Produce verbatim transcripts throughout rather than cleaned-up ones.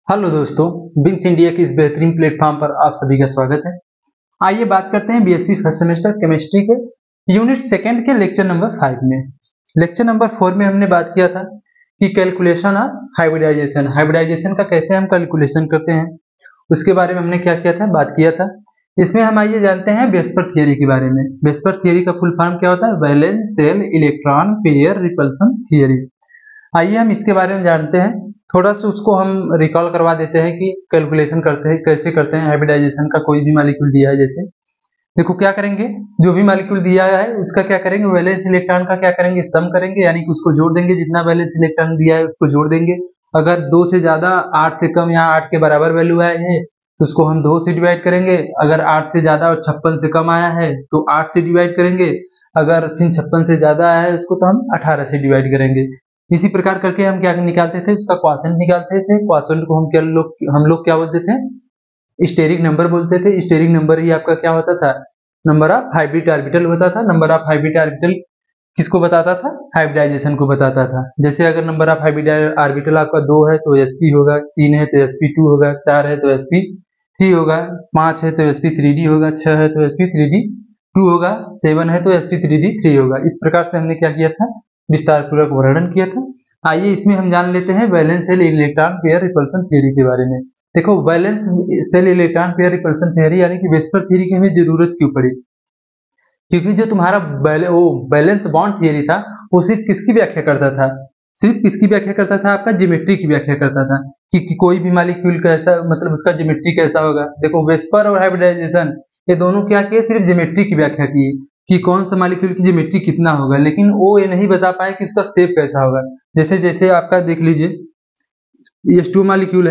Hello दोस्तों, beans India के इस बेहतरीन प्लेटफॉर्म पर आप सभी का स्वागत है। आइए बात करते हैं बीएससी फर्स्ट सेमेस्टर केमिस्ट्री के यूनिट सेकंड के लेक्चर नंबर फाइव में। लेक्चर नंबर फोर में हमने बात किया था कि कैलकुलेशन ऑफ हाइब्रिडाइजेशन हाइब्रिडाइजेशन का कैसे हम कैलकुलेशन करते हैं, उसके बारे में हमने क्या किया था, बात किया था। इसमें हम आइए जानते हैं वेस्पर थियरी के बारे में। वेस्पर थियरी का फुल फॉर्म क्या होता है? Valence shell electron pair repulsion theory. आइए हम इसके बारे में जानते हैं। थोड़ा सा उसको हम रिकॉल करवा देते हैं कि कैलकुलेशन करते हैं कैसे करते हैं हाइब्रिडाइजेशन का। कोई भी मॉलिक्यूल दिया है, जैसे देखो क्या करेंगे, जो भी मॉलिक्यूल दिया है उसका क्या करेंगे, वैलेंस इलेक्ट्रॉन का क्या करेंगे, सम करेंगे, यानी कि उसको जोड़ देंगे। जितना वैलेंस इलेक्ट्रॉन दिया है उसको जोड़ देंगे। अगर दो से ज्यादा आठ से कम या आठ के बराबर वैल्यू आए हैं तो उसको हम दो से डिवाइड करेंगे। अगर आठ से ज्यादा और छप्पन से कम आया है तो आठ से डिवाइड करेंगे। अगर फिर छप्पन से ज्यादा आया है उसको तो हम अठारह से डिवाइड करेंगे। इसी प्रकार करके हम क्या निकालते थे, उसका क्वोशंट निकालते थे। क्वोशंट को हम क्या लोग हम लोग क्या बोलते थे, स्टेरिक नंबर बोलते थे। स्टेरिक नंबर ही आपका क्या होता था, नंबर ऑफ हाइब्रिड ऑर्बिटल होता था। नंबर ऑफ हाइब्रिड ऑर्बिटल किसको बताता था, हाइब्रिडाइजेशन को बताता था। जैसे अगर नंबर ऑफ हाइब्रिड ऑर्बिटल आपका दो है तो sp होगा, तीन है तो sp टू होगा, चार है तो sp थ्री होगा, पांच है तो sp थ्री डी होगा, छह है तो sp थ्री डी टू होगा, सेवन है तो sp थ्री डी थ्री होगा। इस प्रकार से हमने क्या किया था, विस्तार पूर्वक वर्णन किया था। आइए इसमें हम जान लेते हैं valence shell electron pair repulsion theory के बारे में। देखो valence shell electron pair repulsion theory यानी कि वेस्पर थ्योरी की हमें जरूरत क्यों पड़ी, क्योंकि जो तुम्हारा बैले, वो बैलेंस बॉन्ड थियरी था वो सिर्फ किसकी व्याख्या करता था, सिर्फ किसकी व्याख्या करता था, आपका ज्योमेट्री की व्याख्या करता था कि, कि कोई भी मॉलिक्यूल कैसा, मतलब उसका ज्योमेट्री कैसा होगा। देखो वेस्पर और हाइब्रिडाइजेशन ये दोनों क्या किए, सिर्फ ज्योमेट्री की व्याख्या की कि कौन सा मॉलिक्यूल की ज्योमेट्री कितना होगा, लेकिन वो ये नहीं बता पाए कि उसका शेप कैसा होगा। जैसे जैसे आपका देख लीजिए एच टू मॉलिक्यूल है,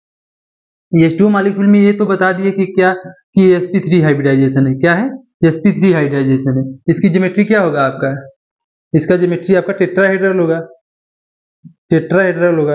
एच टू मॉलिक्यूल में ये तो बता दिए कि क्या कि एस पी थ्री हाइब्रिडाइजेशन है, क्या है एस पी थ्री हाइब्रिडाइजेशन है। इसकी ज्योमेट्री क्या होगा आपका, इसका ज्योमेट्री आपका टेट्राहेड्रल होगा, टेट्राहेड्रल होगा।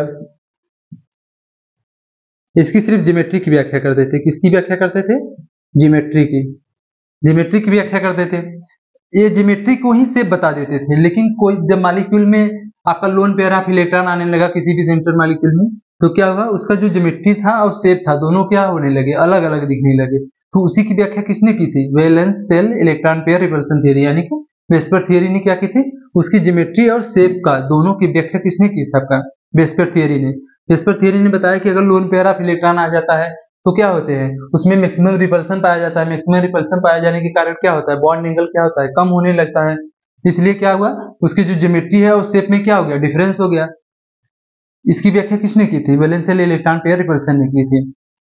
इसकी सिर्फ ज्योमेट्री की व्याख्या करते थे, किसकी व्याख्या करते थे, ज्योमेट्री की, ज्योमेट्री की व्याख्या करते थे। ये ज्योमेट्री को ही शेप बता देते थे, लेकिन कोई जब मॉलिक्यूल में आपका लोन पेयर ऑफ इलेक्ट्रॉन आने लगा किसी भी सेंटर मॉलिक्यूल में, तो क्या हुआ, उसका जो ज्योमेट्री था और शेप था दोनों क्या होने लगे, अलग अलग दिखने लगे। तो उसी की व्याख्या किसने की थी, valence shell electron pair repulsion theory यानी कि वेस्पर थ्योरी ने क्या की थी, उसकी ज्योमेट्री और शेप का दोनों की व्याख्या किसने की थी, आपका वेस्पर थ्योरी ने। वेस्पर थ्योरी ने बताया कि अगर लोन पेयर ऑफ इलेक्ट्रॉन आ जाता है तो क्या होते हैं, उसमें मैक्सिमम रिपल्सन पाया जाता है। मैक्सिमम रिपल्सन पाया जाने के कारण क्या होता है, बॉन्ड एंगल क्या होता है, कम होने लगता है। इसलिए क्या हुआ, उसकी जो ज्योमेट्री है उस शेप में क्या हो गया, डिफरेंस हो गया। इसकी व्याख्या किसने की थी, valence shell electron pair repulsion ने की थी।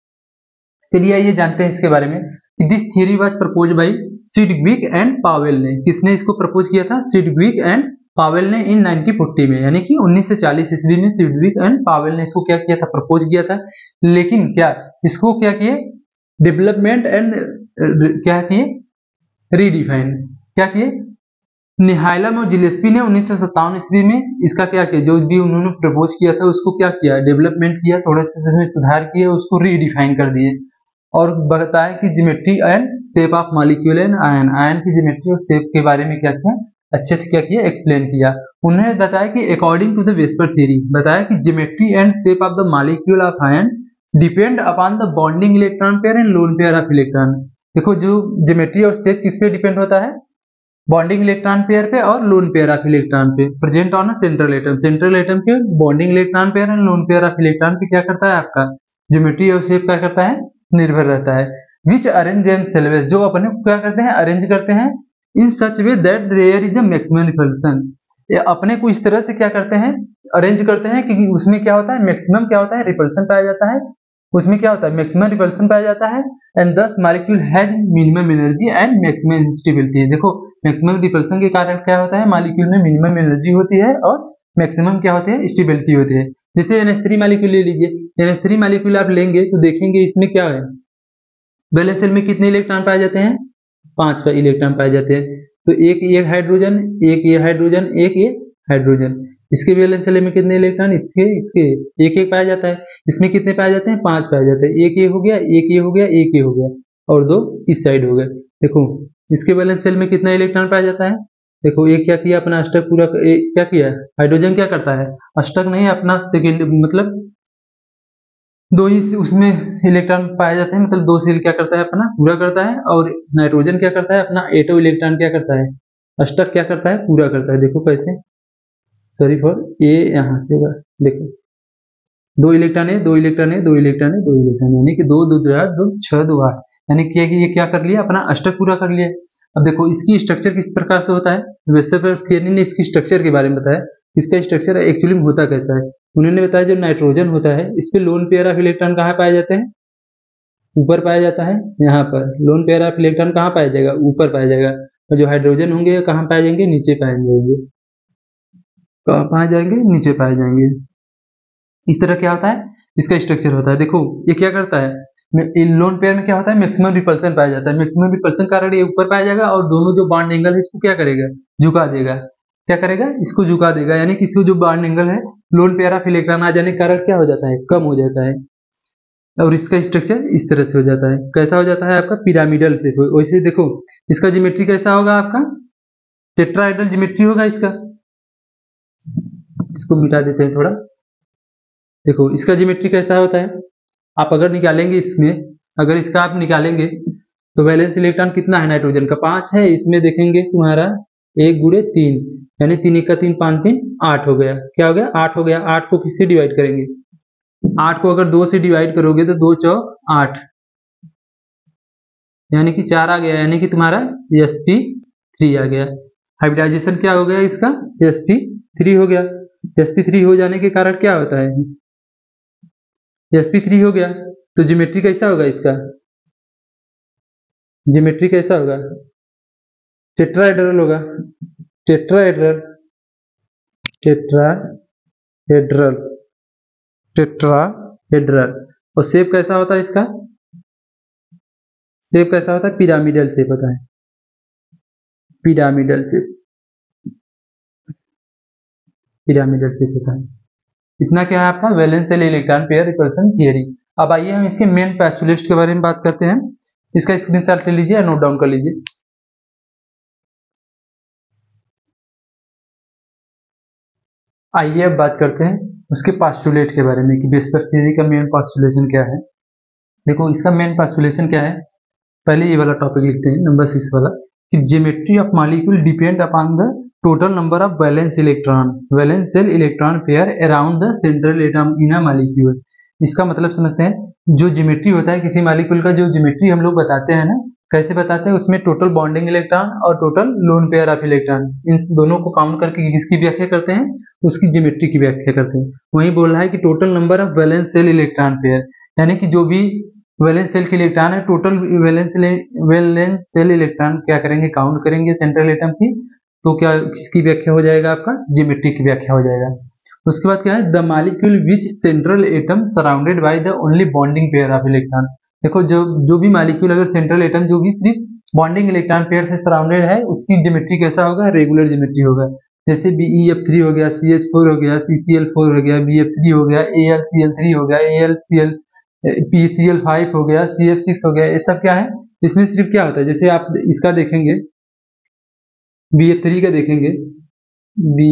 चलिए आइए जानते हैं इसके बारे में। This theory was propose by Sidgwick and Powell ने, किसने इसको प्रपोज किया था, सिडग्विक एंड पावेल ने इन नाइनटीन फोर्टी में, यानी कि उन्नीस सौ चालीस ईस्वी में सिडग्विक एंड पावेल ने इसको क्या किया था, प्रपोज किया था। लेकिन क्या इसको क्या किए, डेवलपमेंट एंड क्या किए, रीडिफाइन क्या किए, निहाइलम और जिलेस्पी ने उन्नीस सौ सत्तावन ईस्वी में इसका क्या किया, जो भी उन्होंने प्रपोज किया था उसको क्या किया, डेवलपमेंट किया, थोड़ा सा इसमें सुधार किए, उसको रीडिफाइन कर दिए और बताया कि geometry and shape of molecule and ion, ion की ज्योमेट्री और शेप के बारे में क्या किया, अच्छे से क्या किया, एक्सप्लेन किया। उन्होंने बताया कि according to the VSEPR theory, बताया कि geometry and shape of the molecule of ion depend upon the bonding electron pair and lone pair of electron. देखो जो ज्योमेट्री और शेप किस पे डिपेंड होता है, बॉन्डिंग इलेक्ट्रॉन पेयर पे और लोन पेयर ऑफ इलेक्ट्रॉन पे, present on a central atom, central atom के bonding electron pair and lone pair of electron पे क्या करता है, आपका ज्योमेट्री और शेप क्या करता है, निर्भर रहता है। विच अरेंज देमसेल्व्स, जो अपने क्या करते हैं, अरेंज करते हैं in such way that there is a maximum repulsion, ये अपने को इस तरह से क्या करते हैं, अरेंज करते हैं कि उसमें क्या होता है, मैक्सिमम क्या होता है, रिपल्सन पाया जाता है, उसमें क्या होता है, मैक्सिमम रिपल्सन पाया जाता है। And this molecule has minimum energy and maximum instability. देखो मैक्सिमम रिपल्सन के कारण क्या होता है, मॉलिक्यूल में मिनिमम एनर्जी होती है और मैक्सिमम क्या होती है, स्टेबिलिटी होती है। जैसे एन एच थ्री मॉलिक्यूल ले लीजिए, एन एच थ्री मॉलिक्यूल आप लेंगे तो देखेंगे इसमें क्या है, वैलेंस शेल में कितने इलेक्ट्रॉन पाए जाते हैं, पांच का इलेक्ट्रॉन पाए जाते हैं। तो एक एक हाइड्रोजन, एक ये हाइड्रोजन, एक ये हाइड्रोजन, इसके वैलेंस शेल में कितने इलेक्ट्रॉन, इसके इसके एक एक पाया जाता है। इसमें कितने पाए जाते हैं, पांच पाए जाते हैं। एक ये हो गया, एक ये हो गया, एक ये हो गया और दो इस साइड हो गए। देखो इसके वैलेंस शेल में कितना इलेक्ट्रॉन पाया जाता है, देखो एक क्या किया, अपना अष्टक पूरा क्या किया, हाइड्रोजन क्या करता है, अष्टक नहीं अपना सेकेंड मतलब दो ही उसमें इलेक्ट्रॉन पाए जाते हैं, मतलब दो सेल क्या करता है अपना पूरा करता है, और नाइट्रोजन क्या करता है अपना एटो इलेक्ट्रॉन क्या करता है अष्टक क्या करता है पूरा करता है। देखो कैसे, सॉरी फॉर ए यहाँ से होगा, देखो दो इलेक्ट्रॉन है दो इलेक्ट्रॉन है दो इलेक्ट्रॉन है दो इलेक्ट्रॉन यानी कि दो दो दो आठ दो छह दो आठ, यानी कि ये क्या कर लिया अपना अष्टक पूरा कर लिया। अब देखो इसकी स्ट्रक्चर किस प्रकार से होता है, वेस्टरगार्ड थियरी ने इसकी स्ट्रक्चर के बारे में बताया, इसका स्ट्रक्चर एक्चुअली में होता कैसा है। उन्होंने बताया जो नाइट्रोजन होता है इस पे लोन पेयर ऑफ इलेक्ट्रॉन कहाँ पाए जाते हैं, ऊपर पाया जाता है, यहाँ पर लोन पेयर ऑफ इलेक्ट्रॉन कहाँ पाया जाएगा, ऊपर पाया जाएगा, और जो हाइड्रोजन होंगे कहाँ पाए जाएंगे, नीचे पाए जाएंगे, कहाँ पाए जाएंगे, नीचे पाए जाएंगे। इस तरह क्या होता है इसका स्ट्रक्चर होता है। देखो ये क्या करता है, लोन पेयर में क्या होता है मैक्सिमम रिपल्सन पाया जाता है, मैक्सिमम रिपल्सन कारण ये ऊपर पाया जाएगा, और दोनों जो बॉन्ड एंगल है इसको क्या करेगा, झुका देगा, क्या करेगा, इसको झुका देगा, यानी कि इसको जो बॉन्ड एंगल है लोन पेयर ऑफ इलेक्ट्रॉन आ जाने के कारण क्या हो जाता है, कम हो जाता है, और इसका स्ट्रक्चर इस तरह से हो जाता है। कैसा हो जाता है आपका पिरामिडल से। वैसे देखो इसका ज्योमेट्री कैसा होगा आपका, टेट्राहेड्रल ज्योमेट्री होगा इसका। इसको मिटा देते हैं थोड़ा। देखो इसका ज्योमेट्री कैसा होता है, आप अगर निकालेंगे इसमें, अगर इसका आप निकालेंगे तो वैलेंस इलेक्ट्रॉन कितना है नाइट्रोजन का, पांच है, इसमें देखेंगे तुम्हारा एक गुड़े तीन, यानी तीन एक का तीन, पांच तीन आठ हो गया, क्या हो गया, आठ हो गया। आठ को किससे डिवाइड करेंगे, आठ को अगर दो से डिवाइड करोगे तो दो चौक आठ, यानी कि चार आ गया, यानी कि तुम्हारा एस पी थ्री आ गया। हाइब्रिडाइजेशन क्या हो गया इसका, एस पी थ्री हो गया। एस पी थ्री हो जाने के कारण क्या होता है, एस पी थ्री हो गया, तो ज्योमेट्री कैसा होगा इसका, ज्योमेट्री कैसा होगा, टेट्राहेड्रल होगा, टेट्राहेड्रल टेट्राहेड्रल टेट्राहेड्रल। और शेप कैसा होता है इसका, शेप कैसा होता है, पिरामिडल शेप होता है, पिरामिडल शेप, पिरामिडल शेप होता है। इतना क्या है आपका valence shell electron pair repulsion theory. अब आइए हम इसके मेन पैचुलिस्ट के बारे में बात करते हैं। इसका स्क्रीनशॉट ले लीजिए, नोट डाउन कर लीजिए। आइए अब बात करते हैं उसके पास्टुलेट के बारे में कि वेस्पर थियरी का मेन पास्टुलेशन क्या है। देखो इसका मेन पास्टुलेशन क्या है, पहले ये वाला टॉपिक लिखते हैं नंबर सिक्स वाला, कि geometry of molecule depend upon the total number of valence electron valence shell electron pair around the central atom in a molecule. इसका मतलब समझते हैं, जो ज्योमेट्री होता है किसी मॉलिक्यूल का, जो ज्योमेट्री हम लोग बताते हैं ना, कैसे बताते हैं, उसमें टोटल बॉन्डिंग इलेक्ट्रॉन और total lone pair of electron, इन दोनों को काउंट करके किसकी व्याख्या करते हैं, उसकी ज्योमेट्री की व्याख्या करते हैं। वही बोल रहा है कि total number of valence shell electron pair, यानी कि जो भी वैलेंस शेल के इलेक्ट्रॉन है, total valence valence shell electron क्या करेंगे, काउंट करेंगे सेंट्रल एटम की, तो क्या किसकी व्याख्या हो जाएगा, आपका ज्योमेट्री की व्याख्या हो जाएगा। उसके बाद क्या है, the molecule which central atom surrounded by the only bonding pair of electron. देखो जो जो भी मॉलिक्यूल अगर सेंट्रल एटम जो भी सिर्फ बॉन्डिंग इलेक्ट्रॉन पेयर से सराउंडेड है, उसकी ज्योमेट्री कैसा होगा, रेगुलर ज्योमेट्री होगा। जैसे बी ई एफ थ्री हो गया, सी एच फोर हो गया, सी सी एल फोर हो गया, बी एफ थ्री हो गया, A L C L three हो गया, A L C L P C L five हो गया, सी एफ सिक्स हो गया, ये सब क्या है, इसमें सिर्फ क्या होता है, जैसे आप इसका देखेंगे बी एफ थ्री का देखेंगे, बी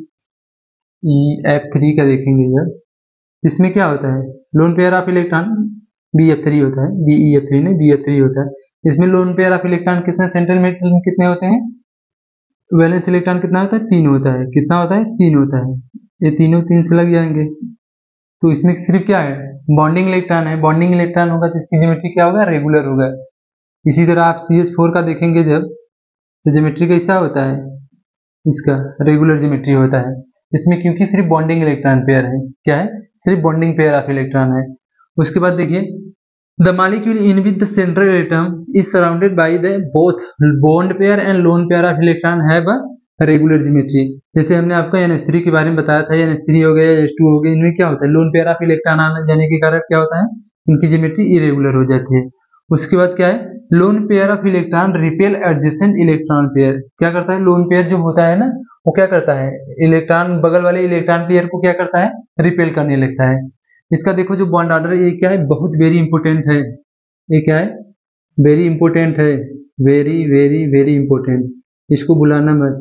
ई एफ थ्री का देखेंगे यार, इसमें क्या होता है, lone pair of electron B F three होता है, बी ई एफ थ्री नहीं बी एफ थ्री होता है। इसमें लोन पेयर ऑफ इलेक्ट्रॉन कितने, सेंट्रल में कितने होते हैं, वैलेंस इलेक्ट्रॉन कितना होता है, तीन होता है, कितना होता है, तीन होता है, ये तीनों तीन से लग जाएंगे। तो इसमें सिर्फ क्या है, बॉन्डिंग इलेक्ट्रॉन है, बॉन्डिंग इलेक्ट्रॉन होगा तो इसकी ज्योमेट्री क्या होगा, रेगुलर होगा। इसी तरह आप सी एच फोर का देखेंगे जब, तो ज्योमेट्री कैसा होता है, इसका रेगुलर ज्योमेट्री होता है। इसमें क्योंकि सिर्फ बॉन्डिंग इलेक्ट्रॉन पेयर है, क्या है, सिर्फ बॉन्डिंग पेयर ऑफ इलेक्ट्रॉन है। उसके बाद देखिए, the molecule in with the central atom is surrounded by the both bond pair and lone pair of electron have a regular geometry. जैसे हमने आपको एन एच थ्री के बारे में बताया था, एन एच थ्री हो गया, एच टू हो गया, इनमें क्या होता है, लोन पेयर ऑफ इलेक्ट्रॉन आने जाने के कारण क्या होता है, इनकी ज्योमेट्री इरेगुलर हो जाती है। उसके बाद क्या है, lone pair of electron repel adjacent electron pair, क्या करता है, लोन पेयर जो होता है ना, वो क्या करता है, इलेक्ट्रॉन बगल वाले इलेक्ट्रॉन पेयर को क्या करता है, रिपेल करने लगता है। इसका देखो जो बॉन्ड ऑर्डर है, ये क्या है, बहुत वेरी इंपोर्टेंट है, ये क्या है, वेरी इंपोर्टेंट है, वेरी वेरी वेरी इंपोर्टेंट, इसको भुलाना मत।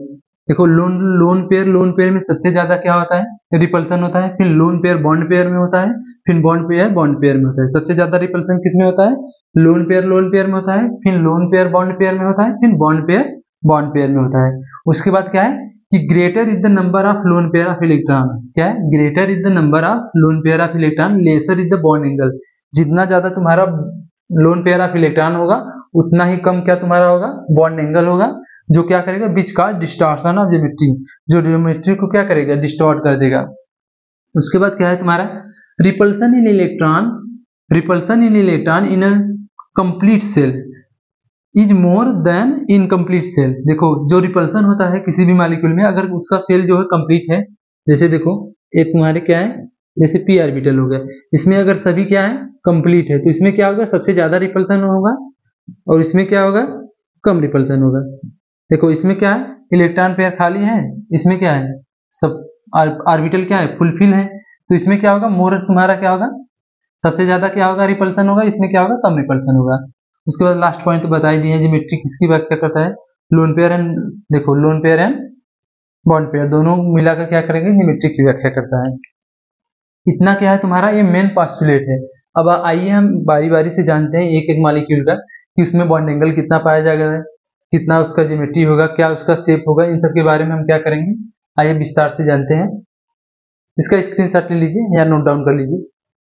देखो lone lone pair lone pair में सबसे ज्यादा क्या होता है, रिपल्सन होता है। फिर लोन पेयर बॉन्ड पेयर में होता है, फिर बॉन्ड पेयर बॉन्ड पेयर में होता है। सबसे ज्यादा रिपल्सन किस में होता है, लोन पेयर लोन पेयर में होता है, फिर लोन पेयर बॉन्ड पेयर में होता है, फिर बॉन्ड पेयर बॉन्ड पेयर में होता है। उसके बाद क्या है कि greater is the number of lone pair of electron. क्या है, greater is the number of lone pair of electron, lesser is the bond angle. जितना ज्यादा तुम्हारा लोन पेयर ऑफ इलेक्ट्रॉन होगा उतना ही कम क्या तुम्हारा होगा, बॉन्ड एंगल होगा, जो क्या करेगा, बीच का डिस्टॉर्शन ऑफ ज्योमेट्री, जो ज्योमेट्री को क्या करेगा, डिस्टॉर्ट कर देगा। उसके बाद क्या है तुम्हारा, repulsion in electron, repulsion in electron in a complete shell is more than incomplete shell. देखो जो रिपल्सन होता है किसी भी मॉलिक्यूल में, अगर उसका सेल जो है कंप्लीट है, जैसे देखो एक तुम्हारे क्या है, जैसे पी ऑर्बिटल हो गया, इसमें अगर सभी क्या है कंप्लीट है, तो इसमें क्या होगा, सबसे ज्यादा रिपल्सन होगा और इसमें क्या होगा, कम रिपल्सन होगा। देखो इसमें क्या है, इलेक्ट्रॉन पेयर खाली है, इसमें क्या है, सब ऑर्बिटल क्या है, फुलफिल है, तो इसमें क्या होगा, मोर तुम्हारा क्या होगा, सबसे ज्यादा क्या होगा, रिपल्सन होगा, इसमें क्या होगा, कम रिपल्सन होगा। उसके बाद लास्ट पॉइंट तो बता ही दिए, ज्योमेट्री किसकी व्याख्या करता है, लोन पेयर एंड, देखो lone pair and bond pair दोनों मिलाकर क्या करेंगे, ज्योमेट्री की व्याख्या करता है। इतना क्या है तुम्हारा, ये मेन पोस्टुलेट है। अब आइए हम बारी बारी से जानते हैं एक एक मॉलिक्यूल का कि उसमें बॉन्ड एंगल कितना पाया जाएगा, कितना उसका ज्योमेट्री होगा, क्या उसका शेप होगा, इन सब के बारे में हम क्या करेंगे, आइए विस्तार से जानते हैं। इसका स्क्रीनशॉट ले लीजिए या नोट डाउन कर लीजिए।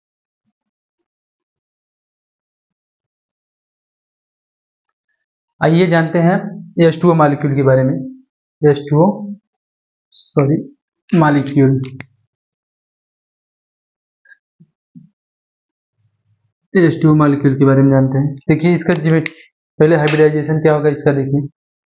आइए जानते हैं एच टू ओ मॉलिक्यूल के बारे में। H two O sorry molecule, H two O molecule के बारे में जानते हैं। देखिए इसका ज्योमेट्री, पहले हाइब्रिडाइजेशन क्या होगा इसका देखिए।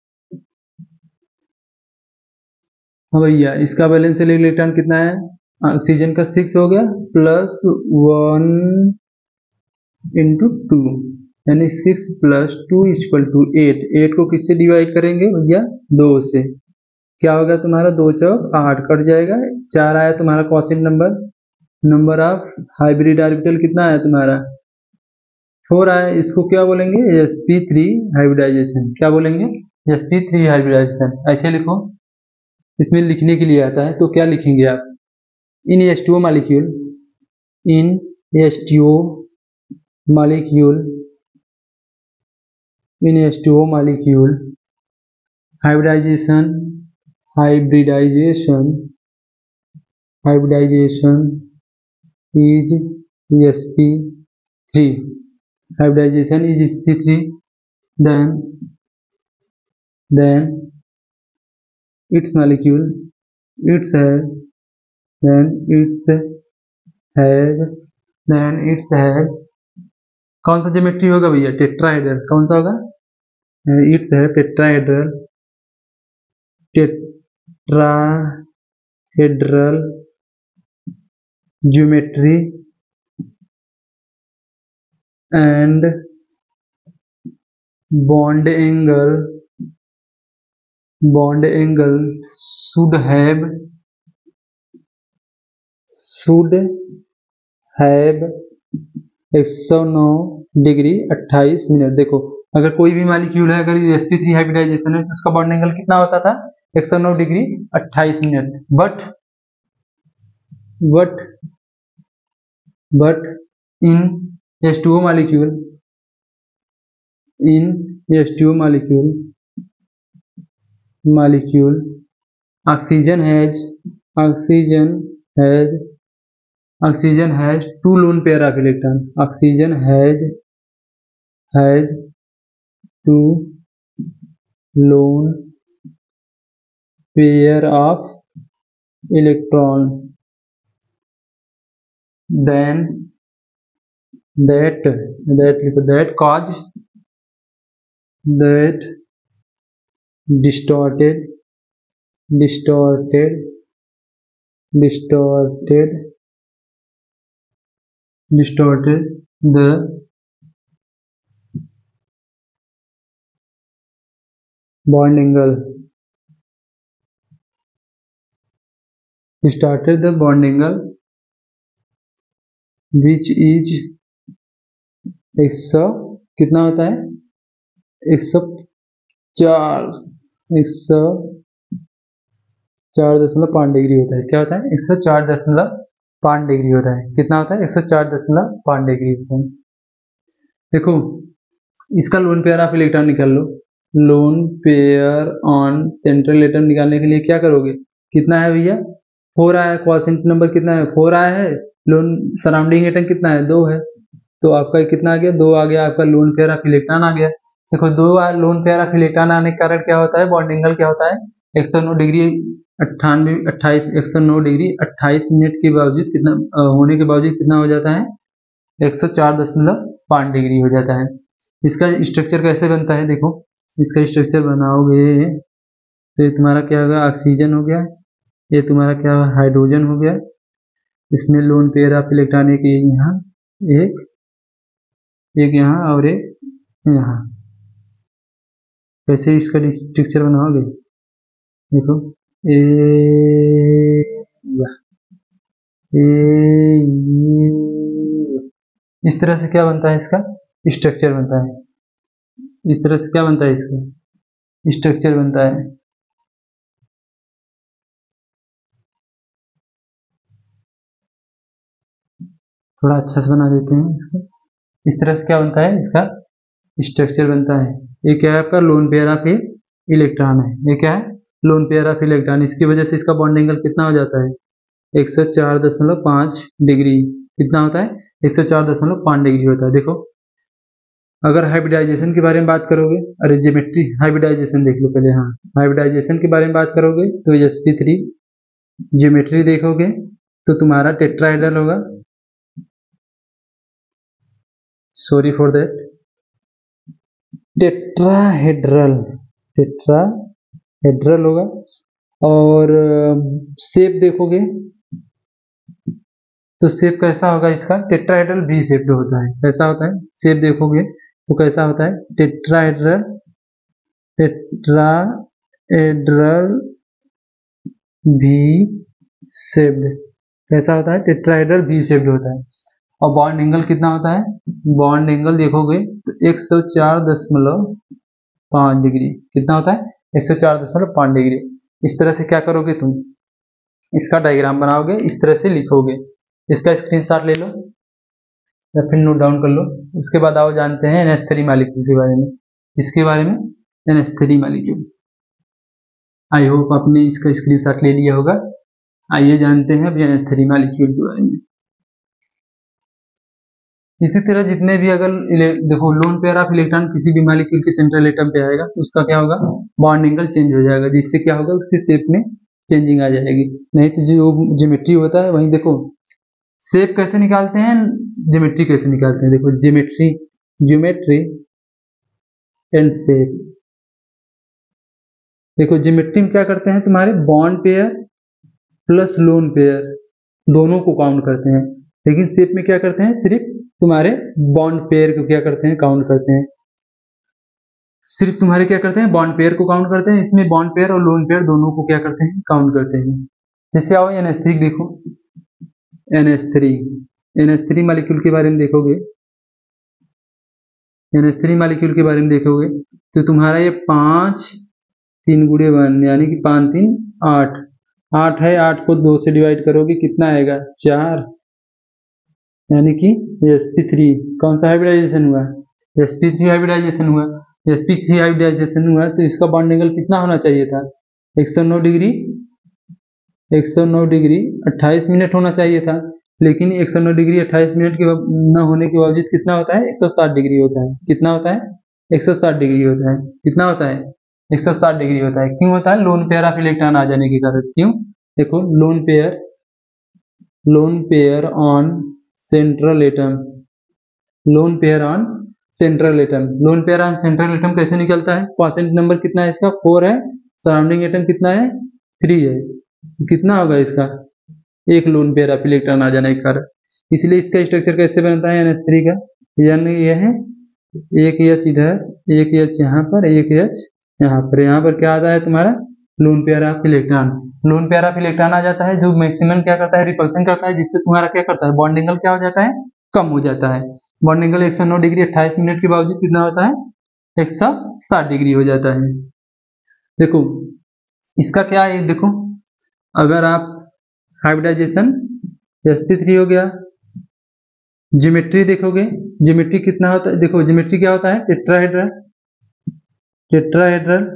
हाँ भैया, इसका बैलेंस इलेक्ट्रॉन कितना है, ऑक्सीजन का सिक्स हो गया प्लस वन इंटू टू, यानी six plus two equal to eight. Eight को किससे डिवाइड करेंगे भैया, दो से, क्या होगा तुम्हारा, दो चौक आठ, कट जाएगा, चार आया तुम्हारा quotient number. Number of hybrid orbital कितना आया तुम्हारा, फोर आया। इसको क्या बोलेंगे, एस पी थ्री हाइब्रिडाइजेशन। क्या बोलेंगे, एस पी थ्री हाइब्रिडाइजेशन। ऐसे लिखो, इसमें लिखने के लिए आता है, तो क्या लिखेंगे आप, in H two O molecule, in H two O molecule, in H two O molecule hybridization hybridization hybridization is S P three, hybridization is S P three, then then its molecule, its has, then its has, then its has, कौन सा geometry होगा भैया, tetrahedral. कौन सा होगा, it's है tetrahedral, tetrahedral geometry and bond angle, bond angle should have should have एक सौ नौ डिग्री अट्ठाईस मिनट। देखो अगर कोई भी मॉलिक्यूल है, अगर एस पी थ्री हाइब्रिडाइजेशन है, तो उसका बॉन्ड एंगल कितना होता था, एक सौ नौ डिग्री अट्ठाईस minute. But but but in H two O molecule, in H two O molecule molecule oxygen has oxygen has oxygen has two lone pair of electron, oxygen has has two lone pair of electron, then that that that cause that distorted distorted distorted distorted the bond angle, distorted the bond angle which is एक सौ कितना होता है, एक सौ चार, एक सौ चार दशमलव पाँच डिग्री होता है। क्या होता है? एक सौ चार दशमलव पाँच डिग्री होता है। कितना होता है? एक सौ चार दशमलव पाँच डिग्री होता है। देखो इसका लोन पेयर ऑफ इलेक्ट्रॉन निकाल लो। Lone pair on central atom निकालने के लिए क्या करोगे? कितना है भैया? फोर आया है। क्वॉशेंट नंबर कितना है? फोर आया है। लोन सराउंडिंग एटम कितना है? दो है। तो आपका कितना आ गया? दो आ गया। आपका लोन पेयर ऑफ इलेक्ट्रॉन आ गया। देखो दो लोन पेयर ऑफ इलेक्ट्रॉन आने के कारण क्या होता है? बॉन्ड एंगल क्या होता है? एक सौ नौ डिग्री अट्ठानवे अट्ठाईस एक सौ नौ डिग्री अट्ठाईस मिनट के बावजूद कितना आ, होने के बावजूद कितना हो जाता है? एक सौ चार दशमलव पाँच डिग्री हो जाता है। इसका स्ट्रक्चर कैसे बनता है? देखो इसका स्ट्रक्चर बनाओगे तो ये तुम्हारा क्या होगा? ऑक्सीजन हो गया। ये तुम्हारा क्या होगा? हाइड्रोजन हो गया। इसमें लोन पेयर ऑफ इलेक्ट्रॉन एक यहाँ एक एक यहाँ और एक यहाँ। कैसे इसका स्ट्रक्चर बनाओगे? देखो ए ए इस तरह से क्या बनता है? इसका स्ट्रक्चर बनता है। इस तरह से क्या बनता है? इसका स्ट्रक्चर बनता है। थोड़ा अच्छा से बना देते हैं इसको। इस तरह से क्या बनता है? इसका स्ट्रक्चर बनता है। ये क्या है? आपका लोन पेयर ऑफ इलेक्ट्रॉन है। ये क्या है? Lone pair of electron. इसकी वजह से इसका बॉन्ड एंगल कितना हो जाता है? एक सौ चार दशमलव पाँच डिग्री। कितना होता है? एक सौ चार दशमलव पाँच डिग्री होता है। देखो अगर हाइब्रिडाइजेशन के बारे में बात करोगे, अरे ज्योमेट्री हाइब्रिडाइजेशन देख लो पहले। हाँ हाइब्रिडाइजेशन के बारे में बात करोगे तो एस पी थ्री ज्योमेट्री देखोगे तो तुम्हारा टेट्राहेड्रल होगा। Sorry for that, tetrahedral tetrahedral होगा। और शेप देखोगे तो शेप कैसा होगा इसका? टेट्राहेड्रल वी शेप होता है। कैसा होता है? शेप देखोगे तो कैसा होता है? Tetrahedral tetrahedral V shaped. कैसा होता है? टेट्राहेड्रल वी शेप्ड होता है। और बॉन्ड एंगल कितना होता है? बॉन्ड एंगल देखोगे तो एक सौ चार दशमलव पाँच डिग्री। कितना होता है? एक सौ चार दशमलव पाँच डिग्री। इस तरह से क्या करोगे तुम? इसका डायग्राम बनाओगे, इस तरह से लिखोगे। इसका स्क्रीनशॉट ले लो या फिर नोट डाउन कर लो। उसके बाद आओ जानते हैं एन एच थ्री मॉलिक्यूल के बारे में। इसके बारे में N H three molecule. I hope आपने इसका स्क्रीनशॉट ले लिया होगा। आइए जानते हैं अब एन एच थ्री मॉलिक्यूल के बारे में। इसी तरह जितने भी अगर देखो लोन पेयर ऑफ इलेक्ट्रॉन किसी भी मॉलिक्यूल के सेंट्रल एटम पे आएगा तो उसका क्या होगा? बॉन्ड एंगल चेंज हो जाएगा, जिससे क्या होगा? उसकी शेप में चेंजिंग आ जाएगी। नहीं तो जो ज्योमेट्री होता है वहीं देखो शेप कैसे निकालते हैं, ज्योमेट्री कैसे निकालते हैं। देखो ज्योमेट्री ज्योमेट्री एंड शेप। देखो ज्योमेट्री में क्या करते हैं? तुम्हारे bond pair plus lone pair दोनों को काउंट करते हैं। लेकिन शेप में क्या करते हैं? सिर्फ तुम्हारे बॉन्ड पेयर को क्या करते हैं? काउंट करते हैं। सिर्फ तुम्हारे क्या करते हैं? बॉन्ड पेयर को काउंट करते हैं। इसमें बॉन्ड पेयर और लोन पेयर दोनों को क्या करते हैं? काउंट करते हैं। जैसे आओ एन एच थ्री देखो। N H three N H three molecule के बारे में देखोगे एन एच थ्री मॉलिक्यूल के बारे में देखोगे तो तुम्हारा ये पाँच तीन गुड़े वन यानी कि पाँच तीन आठ आठ है। आठ को दो से डिवाइड करोगे कितना आएगा? चार। यानी कि एस पी थ्री कौन सा हाइब्रिडाइजेशन हुआ? एस पी थ्री हाइब्रिडाइजेशन हुआ। एस पी थ्री हाइब्रिडाइजेशन हुआ तो इसका बॉन्ड एंगल कितना होना चाहिए था? एक सौ नौ डिग्री एक सौ नौ डिग्री अट्ठाईस मिनट होना चाहिए था। लेकिन एक सौ नौ डिग्री अट्ठाईस मिनट के न होने के बावजूद कितना होता है? एक सौ साठ डिग्री होता है। कितना होता है? एक सौ साठ डिग्री होता है। कितना होता है? एक सौ साठ डिग्री होता है। क्यों होता है? लोन पेयर ऑफ इलेक्ट्रॉन आ जाने के कारण। क्यों? देखो lone pair lone pair on central atom lone pair on central atom lone pair on central atom कैसे निकलता है? क्वॉशेंट नंबर कितना है इसका? फोर है। सराउंडिंग एटम कितना है? थ्री है। कितना होगा इसका? एक लोन पेयर ऑफ इलेक्ट्रॉन आ जाने के कारण। इसलिए इसका स्ट्रक्चर कैसे बनता है एन एच थ्री का? यानी यह है एक एच इधर, एक एच यहाँ पर, एक एच यहाँ पर। यहाँ पर क्या आता है तुम्हारा? Lone pair of electron. Lone pair of electron आ जाता है जो मैक्सिमम क्या करता है? रिपल्सन करता है, जिससे तुम्हारा क्या करता है? बॉन्ड एंगल क्या हो जाता है? कम हो जाता है। बॉन्ड एंगल एक सौ नौ डिग्री अट्ठाईस मिनट के बावजूद कितना होता है? एक सौ साठ डिग्री हो जाता है। देखो इसका क्या है? देखो अगर आप हाइब्रिडाइजेशन एस पी थ्री हो गया, ज्योमेट्री देखोगे, ज्योमेट्री कितना होता है, देखो ज्योमेट्री क्या होता है, टेट्राहेड्रल, टेट्राहेड्रल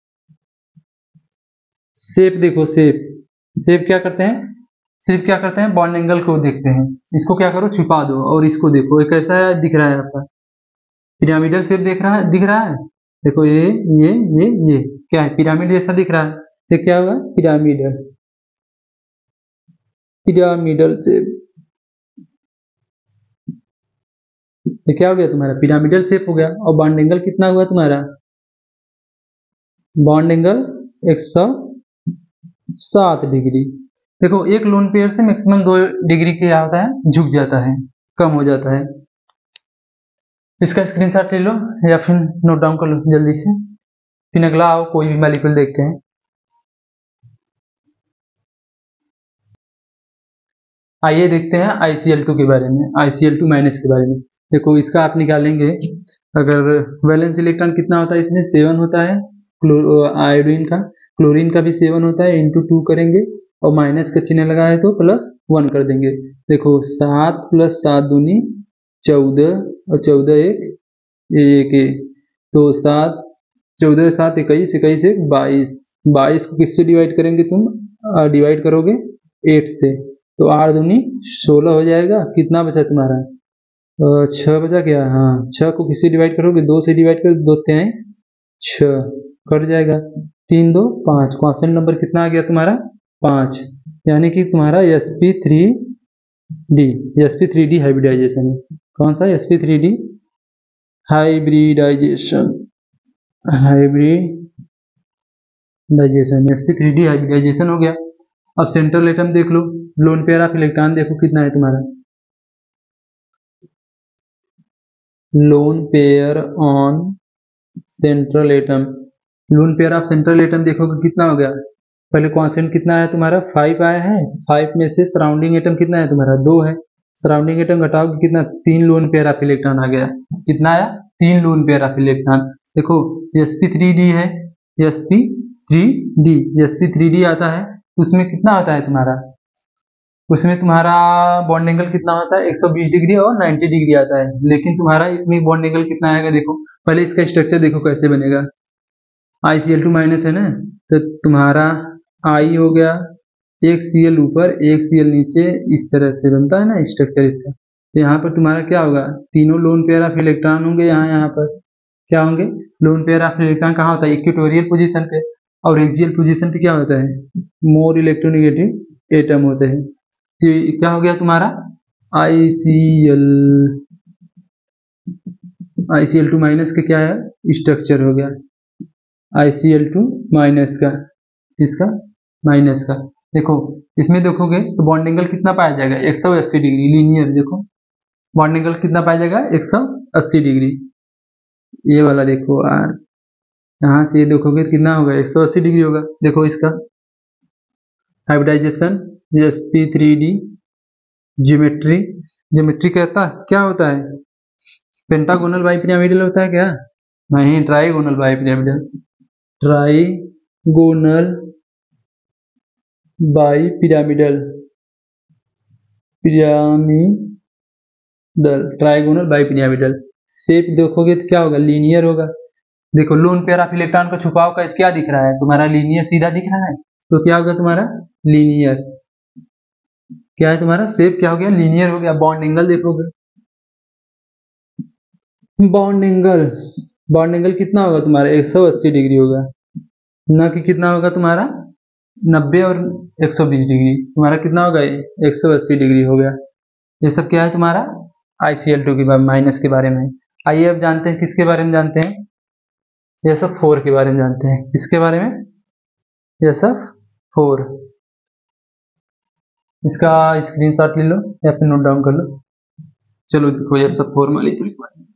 शेप देखो, शेप शेप क्या करते हैं, शेप क्या करते हैं, बॉन्ड एंगल को देखते हैं, इसको क्या करो छुपा दो और इसको देखो ये कैसा है दिख रहा है आपका, पिरामिडल शेप देख रहा है, दिख रहा है, देखो ये ये ये ये क्या है, पिरामिड जैसा दिख रहा है, ये क्या होगा, पिरामिडल, पिरामिडल शेप, ये क्या हो गया तुम्हारा, पिरामिडल शेप हो गया। और बॉन्ड एंगल कितना हुआ तुम्हारा, बॉन्ड एंगल एक सौ सात डिग्री। देखो एक लोन पेयर से मैक्सिमम दो डिग्री क्या होता है, झुक जाता है, कम हो जाता है। इसका स्क्रीनशॉट ले लो या फिर नोट डाउन कर लो जल्दी से, फिर अगला आओ कोई भी मॉलिक्यूल देखते हैं। आइए देखते हैं आई सी एल टू के बारे में, I C L two minus के बारे में। देखो इसका आप निकालेंगे, अगर वैलेंस इलेक्ट्रॉन कितना होता है इसमें, सेवन होता है, आयोडीन का, क्लोरीन का भी सेवन होता है, इंटू टू करेंगे और माइनस का चिन्ह लगाए तो प्लस वन कर देंगे। देखो सात प्लस सात दूनी चौदह और चौदह एक एक एक, तो सात चौदह सात इक्कीस, इक्कीस एक बाईस, बाईस को किससे डिवाइड करेंगे तुम, डिवाइड करोगे एट से, तो आठ दूनी सोलह हो जाएगा, कितना बचा तुम्हारा, छः बचा क्या, हाँ छः को किससे डिवाइड करोगे, दो से डिवाइड करो, दो त्याई छः कट जाएगा, तीन दो पाँच, क्वेश्चन नंबर कितना आ गया तुम्हारा, पाँच, यानी कि तुम्हारा S P three D, S P three D hybridization है, कौन सा S P three D hybridization, hybridization S P three D hybridization हो गया। अब सेंट्रल एटम देख लो, लोन पेयर ऑफ इलेक्ट्रॉन देखो कितना है तुम्हारा, lone pair on central atom, lone pair of central atom देखोगे कितना हो गया, पहले क्वांटिटी कितना है तुम्हारा, फाइव आया है, फाइव में से सराउंडिंग एटम कितना है तुम्हारा, दो है, सराउंडिंग एटम घटाओगे कितना, तीन लोन पेयर ऑफ इलेक्ट्रॉन आ गया, कितना आया, तीन लोन पेयर ऑफ इलेक्ट्रॉन। देखो एस पी थ्री डी है, S P three D, S P three D आता है, उसमें कितना आता है तुम्हारा, उसमें तुम्हारा बॉन्ड एंगल कितना होता है, एक सौ बीस डिग्री और नब्बे डिग्री आता है, लेकिन तुम्हारा इसमें बॉन्ड एंगल कितना आएगा, देखो पहले इसका स्ट्रक्चर देखो कैसे बनेगा, I C L two minus है ना, तो तुम्हारा आई हो गया, एक सी एल ऊपर एक सी एल नीचे, इस तरह से बनता है ना स्ट्रक्चर इसका, तो यहाँ पर तुम्हारा क्या होगा, तीनों लोन पेयर ऑफ इलेक्ट्रॉन होंगे, यहाँ यहाँ पर क्या होंगे, लोन पेयर ऑफ इलेक्ट्रॉन कहाँ होता है, इक्वेटोरियल पोजीशन पे, और एक्सियल पोजीशन पे क्या होता है, मोर इलेक्ट्रोनेगेटिव एटम होते हैं, तो क्या हो गया तुम्हारा I C L, I C L two minus का क्या है स्ट्रक्चर हो गया, I C L two minus का, इसका माइनस का, देखो इसमें देखोगे तो बॉन्ड एंगल कितना पाया जाएगा, एक सौ अस्सी डिग्री लीनियर, देखो बॉन्ड एंगल कितना पाया जाएगा, एक सौ अस्सी डिग्री, ये वाला देखो यार, यहाँ से ये देखोगे कितना होगा, एक सौ अस्सी डिग्री होगा। देखो इसका hybridization S P three D, geometry, geometry कहता क्या होता है, पेंटागोनल बाइपिरामिडल होता है क्या, नहीं trigonal bipyramidal, trigonal bipyramidal, pyramidal, trigonal bipyramidal, shape देखोगे तो क्या होगा, लीनियर होगा। देखो लोन पेयर ऑफ इलेक्ट्रॉन का छुपाव का क्या दिख रहा है तुम्हारा, लीनियर सीधा दिख रहा है, तो क्या होगा तुम्हारा लीनियर, क्या है तुम्हारा शेप क्या हो गया, लीनियर हो गया। बॉन्ड एंगल देखोगे, बॉन्ड एंगल, बॉन्ड एंगल कितना होगा तुम्हारा, एक सौ अस्सी डिग्री होगा, न कि कितना होगा तुम्हारा नब्बे और एक सौ बीस डिग्री, तुम्हारा कितना होगा एक सौ अस्सी डिग्री हो गया। ये सब क्या है तुम्हारा आई सी एल टू के माइनस के बारे में। आइए अब जानते हैं किसके बारे में जानते हैं, ये सब फोर के बारे में जानते हैं, किसके बारे में, ये सब फोर, इसका स्क्रीनशॉट ले लो या फिर नोट डाउन कर लो। चलो देखो ये सब फोर मॉलिक्यूल के बारे में,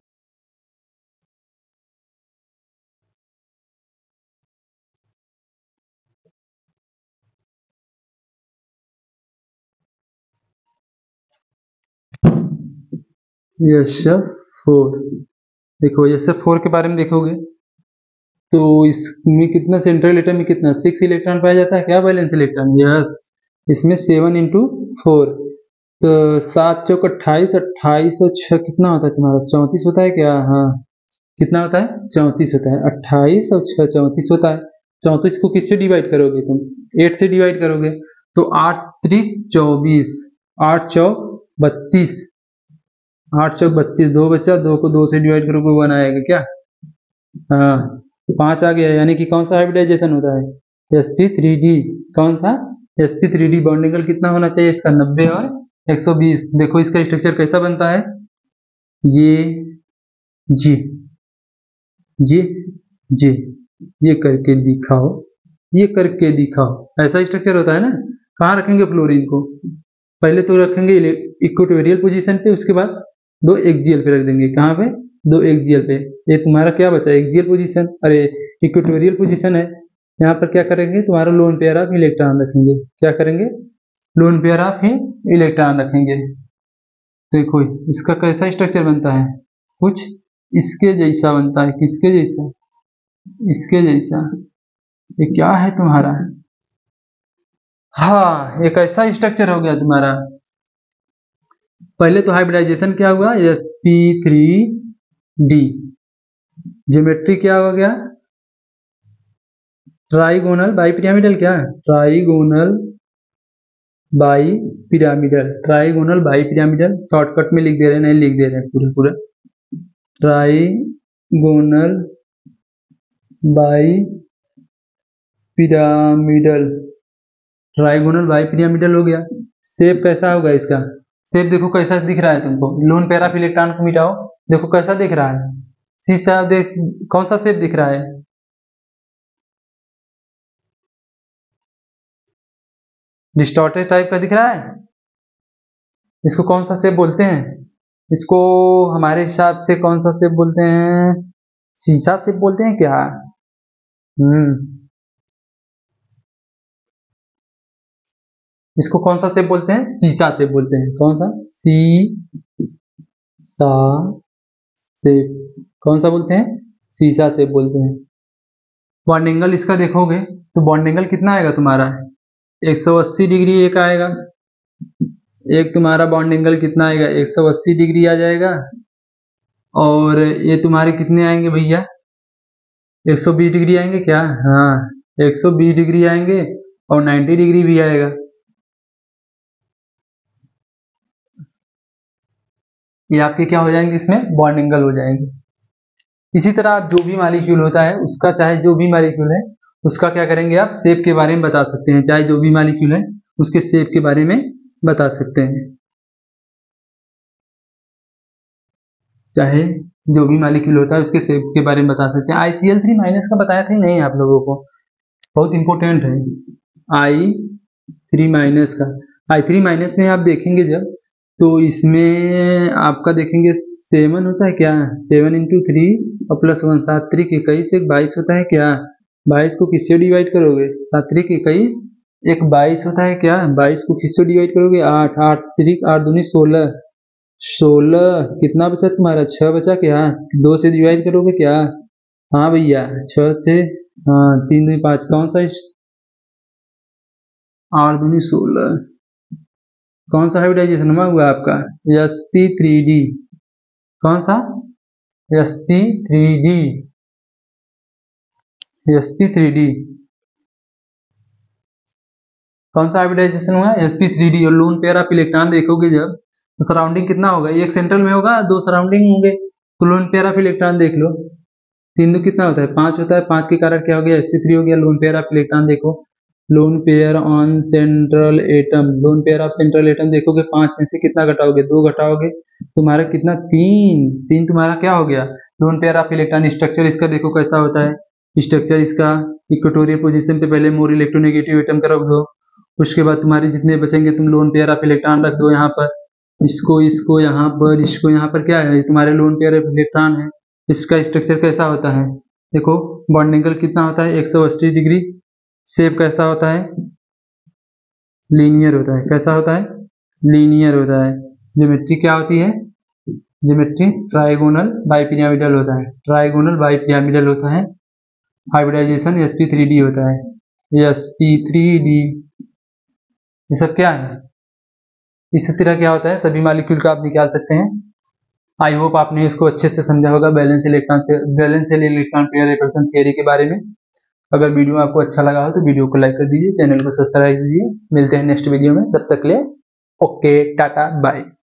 ये सब फोर, देखो ये सब फोर के बारे में देखोगे तो इसमें कितना, सेंट्रल एटम में कितना, सिक्स इलेक्ट्रॉन पाया जाता है क्या, वैलेंस इलेक्ट्रॉन, यस। इसमें सेवन इंटू फोर, तो सात चौक अट्ठाईस, अट्ठाईस और छः कितना होता है तुम्हारा, चौंतीस होता है क्या, हाँ कितना होता है, चौंतीस होता है, अट्ठाईस और छः चौंतीस होता है। चौंतीस को किससे डिवाइड करोगे तुम, एट से डिवाइड करोगे, तो आठ त्रिक चौबीस, आठ चौक बत्तीस, आठ चौक बत्तीस, दो बचा, दो को दो से डिवाइड करोगे वन आएगा क्या, हाँ तो पाँच आ गया, यानी कि कौन सा हाइब्रिडाइजेशन होता है, एस पी थ्री डी, कौन सा, S P three D. Bond angle कितना होना चाहिए इसका, नब्बे और एक सौ बीस। देखो इसका स्ट्रक्चर कैसा बनता है, ये जी ये जी ये करके दिखाओ, ये करके दिखाओ, ऐसा स्ट्रक्चर होता है ना। कहाँ रखेंगे फ्लोरीन को, पहले तो रखेंगे इक्वेटोरियल पोजीशन पे, उसके बाद दो एक्सियल पे रख देंगे, कहाँ पे, दो एक्सियल पे। ये तुम्हारा क्या बचा, एक्सियल पोजीशन, अरे इक्वेटोरियल पोजीशन है। यहाँ पर क्या करेंगे, तुम्हारा लोन पेयर ऑफ इलेक्ट्रॉन रखेंगे, क्या करेंगे, लोन पेयर ऑफ ही इलेक्ट्रॉन रखेंगे। देखो इसका कैसा स्ट्रक्चर बनता है, कुछ इसके जैसा बनता है, किसके जैसा, इसके जैसा। ये क्या है तुम्हारा, हाँ एक ऐसा स्ट्रक्चर हो गया तुम्हारा। पहले तो हाइब्रिडाइजेशन क्या हुआ, S P three D, geometry क्या हो गया, ट्राइगोनल बाई पिरामिडल, क्या trigonal bipyramidal, trigonal bipyramidal, shortcut में लिख दे रहे हैं, नहीं लिख दे रहे हैं पूरा पूरा, trigonal bipyramidal, trigonal bipyramidal हो गया। शेप कैसा होगा इसका, शेप देखो कैसा दिख रहा है तुमको, लोन पेयर ऑफ इलेक्ट्रॉन को मिटाओ, देखो कैसा दिख रहा है, शीशा देख, कौन सा शेप दिख रहा है, डिस्टॉर्टेड टाइप का दिख रहा है। इसको कौन सा शेप बोलते हैं, इसको हमारे हिसाब से कौन सा शेप बोलते हैं, शीशा शेप बोलते हैं क्या, हम्म इसको कौन सा शेप बोलते हैं, शीशा शेप बोलते हैं, कौन सा, सी सा शेप, कौन सा बोलते हैं, शीशा शेप बोलते हैं। बॉन्ड एंगल इसका देखोगे तो बॉन्ड एंगल कितना आएगा तुम्हारा, एक सौ अस्सी डिग्री एक आएगा, एक तुम्हारा बॉन्ड एंगल कितना आएगा, एक सौ अस्सी डिग्री आ जाएगा, और ये तुम्हारे कितने आएंगे भैया, एक सौ बीस डिग्री आएंगे क्या, हाँ एक सौ बीस डिग्री आएंगे, और नब्बे डिग्री भी आएगा। ये आपके क्या हो जाएंगे, इसमें बॉन्ड एंगल हो जाएंगे। इसी तरह आप जो भी मॉलिक्यूल होता है उसका, चाहे जो भी मॉलिक्यूल है उसका क्या करेंगे, आप शेप के बारे में बता सकते हैं, चाहे जो भी मॉलिक्यूल है उसके शेप के बारे में बता सकते हैं, चाहे जो भी मॉलिक्यूल होता है उसके शेप के बारे में बता सकते हैं। I C L three minus का बताया था नहीं आप लोगों को, बहुत इंपॉर्टेंट है आई थ्री माइनस का। आई थ्री माइनस में आप देखेंगे जब, तो इसमें आपका देखेंगे सेवन होता है क्या, सेवन इंटू थ्री और प्लस वन, सात त्रिक इक्कीस, एक बाईस होता है क्या, बाईस को किससे डिवाइड करोगे, सात त्रिक इक्कीस, एक बाईस होता है क्या, बाईस को किससे डिवाइड करोगे, आठ, आठ त्रिक आठ दूनी सोलह, सोलह कितना बचा तुम्हारा, छः बचा क्या, दो से डिवाइड करोगे क्या, हाँ भैया छः से, हाँ तीन दूनी पाँच, कौन सा, आठ दूनी सोलह, कौन सा हाइब्रिडाइजेशन हुआ आपका, एस पी थ्री डी, कौन सा, S P three D, S P three D, कौन सा हाइब्रिडाइजेशन हुआ, एस पी थ्री डी। और लोन पेयर आप इलेक्ट्रॉन देखोगे जब, तो सराउंडिंग कितना होगा, एक सेंट्रल में होगा, दो सराउंडिंग होंगे, तो लोन पेयर ऑफ इलेक्ट्रॉन देख लो, तीन दो कितना होता है, पांच होता है, पांच के कारण क्या हो गया, एस पी थ्री हो गया। लोन पेयर ऑफ इलेक्ट्रॉन देखो, lone pair on central atom, lone pair of central atom देखोगे, पांच में से कितना घटाओगे, दो घटाओगे, तुम्हारा कितना, तीन, तीन तुम्हारा क्या हो गया, lone pair of electron. Structure इसका देखो कैसा होता है, स्ट्रक्चर इसका इक्वेटोरियल पोजीशन पे पहले मोर इलेक्ट्रोनेगेटिव एटम का रख दो, उसके बाद तुम्हारे जितने बचेंगे तुम लोन पेयर ऑफ इलेक्ट्रॉन रख दो यहाँ पर, इसको इसको यहाँ पर, इसको यहाँ पर, क्या है तुम्हारे लोन पेयर ऑफ इलेक्ट्रॉन है। इसका स्ट्रक्चर कैसा होता है, देखो बॉन्ड एंगल कितना होता है, एक सौ अस्सी डिग्री, शेप कैसा होता है, लीनियर होता है, कैसा होता है, लीनियर होता है। ज्योमेट्री क्या होती है, ज्योमेट्री ट्राइगोनल बाई पिरामिडल होता है, ट्राइगोनल बाई पिरामिडल होता है। Hybridization S P three D होता है। एस पी थ्री डी ये सब क्या है? इसी तरह क्या होता है सभी मॉलिक्यूल का आप निकाल सकते हैं। आई होप आपने इसको अच्छे से समझा होगा बैलेंस इलेक्ट्रॉन से valence electron pair repulsion theory के बारे में। अगर वीडियो आपको अच्छा लगा हो तो वीडियो को लाइक कर दीजिए, चैनल को सब्सक्राइब कीजिए। मिलते हैं नेक्स्ट वीडियो में, तब तक के लिए ओके टाटा बाय।